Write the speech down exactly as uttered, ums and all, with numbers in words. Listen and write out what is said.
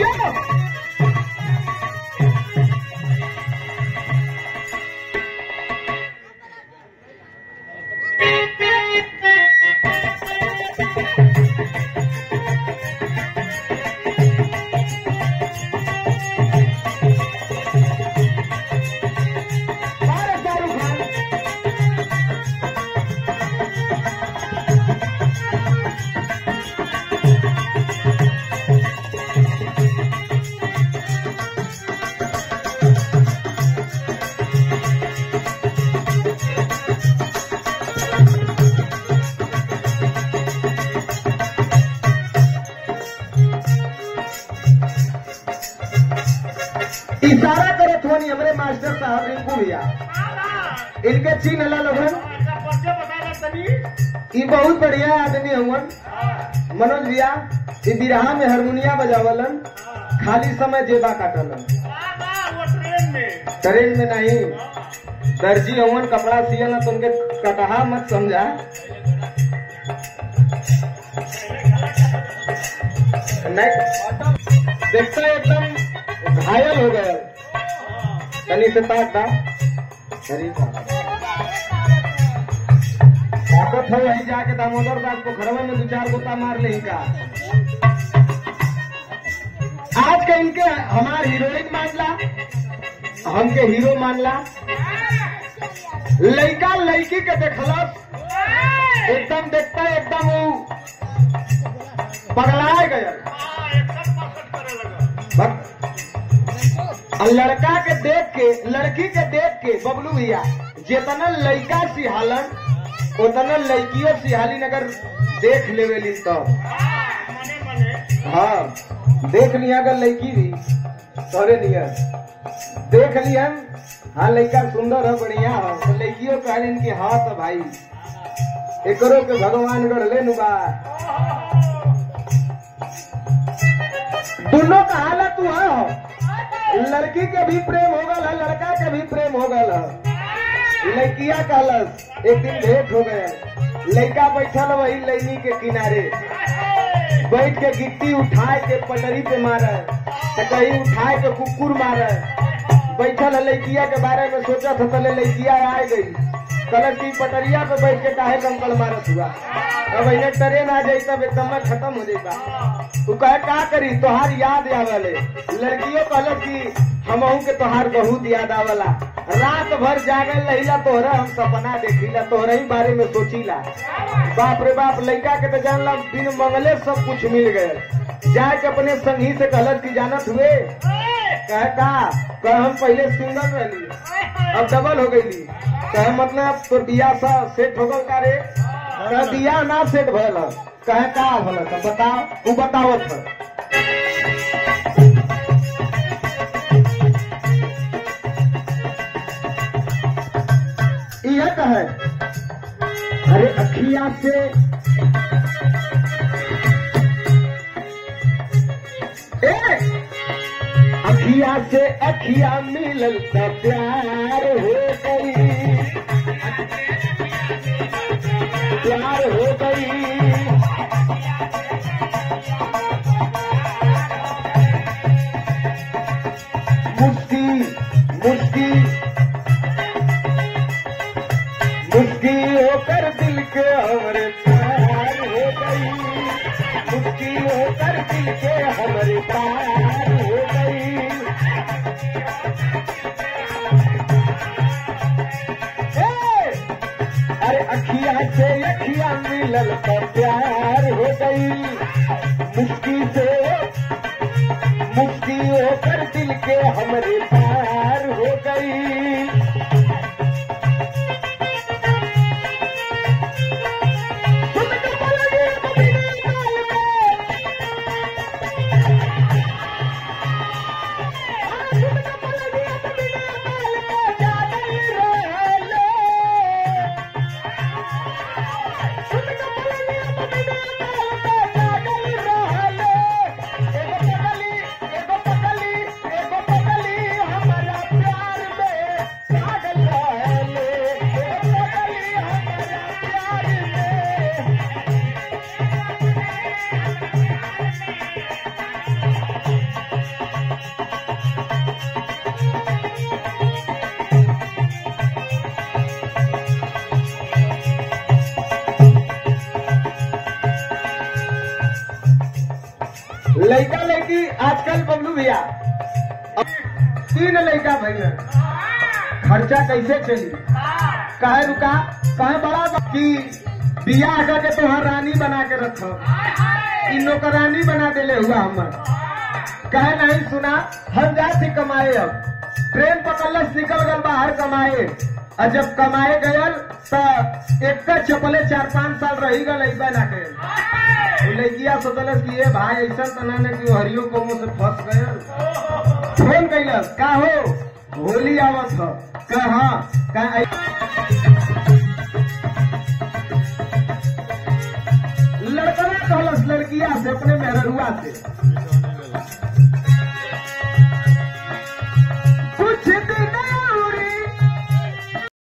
इशारा करत होनी हमरे मास्टर साहब रिंकू भैया, इनके चीन ला लोगन। ई बहुत बढ़िया आदमी हुवन मनोज भैया। ई बिरहा में हारमोनिया बजावलन, खाली समय जेबा काटलन। ट्रेन में नहीं, दर्जी हुवन, कपड़ा सियन तो उनके कटहा मत समझा। नहीं देखता एकदम घायल हो गया। तनी से ताक था ताकत है वही जाके दामोदर दास को खरवा में दो चार गोता मार ले का। आज के इनके हमार हीरोइन मानला, हमके हीरो मानला। लड़का लड़की के देखलस, एकदम देखता एकदम वो पगलाए गया। लड़का के देख के, लड़की के देख के बबलू भैया जितना लड़का सिहालन उतना लड़कियों सिहाली अगर देख लेवेली तो हाँ देख लिया। अगर लड़की भी तोरे लिया देख लिया, हाँ लड़का सुंदर है बढ़िया है तो लड़कियों कहलिन कि हाँ तो भाई एकरो के भगवान गढ़ ले नुबा। दोनों का हालत तू है, लड़की के भी प्रेम हो गल है, लड़का के भी प्रेम हो गल है। लड़किया कहलस, एक दिन भेंट हो गया। लड़का बैठल वही लैनी के किनारे बैठ के गिट्टी उठाए के पटरी पे मारे, कहीं उठाए के कुकुर मारे। बैठल है लड़किया के बारे में सोचा था, तले लड़किया आ गई कलर की पटरिया पे बैठ के काहे कंकड़ मारत हुआ। अब इन्हें ट्रेन आ जाई तब एकदम खत्म हो जाएगा। तू कहे का करी, तोहार याद आवले। लड़कियों कहलक कि हमहू के तोहार बहुत याद आवला। रात भर जागल रहीला, तोहरा हम सपना देखीला, तोहरा ही बारे में सोचीला। बाप रे बाप, लड़का के तो जानला बिन मंगले सब कुछ मिल गए। जाके अपने संगी से कहलक कि जानत हुए कहे का कह हम पहले सिंगल रहली अब डबल हो गई। कहे मतलब तो बिया सा सेट हो गल का रे? कह बिया ना सेट भयल, कहे का भल तो बताओ। तू बतावत है यह कहे अरे अखिया से ए अखिया से अखिया मिलल का प्यार हो गई, प्यार हो गई। मुस्की मुस्की मुस्की होकर दिल के हमरे प्यार हो गई, मुस्की होकर दिल के हमरे प्यार हो गई। अरे अखिया से अखिया मिलल का प्यार हो गई, मुस्की से मुस्की होकर दिल के हमरे प्यार हो गई। लड़का लड़की आजकल बबलू भैया तीन लड़का भैया खर्चा कैसे चली कहे रुका कहे बड़ा कि बिया आकर के तोहर रानी बना के रखो इन नौकरानी बना देले हुआ हमर कहे नहीं सुना हम जाते कमाए अब ट्रेन पकड़लस निकल गल बाहर कमाए और जब कमाए गयल तो एक चपले चार पांच साल रही गल बना के लड़किया सोचलस कि ये भाई ऐसा तना न कि हरियो को मुंह से फंस गयल फोन कैलस का हो होली आवत हो कहा लड़का कहलस लड़किया से अपने मेहरुआ से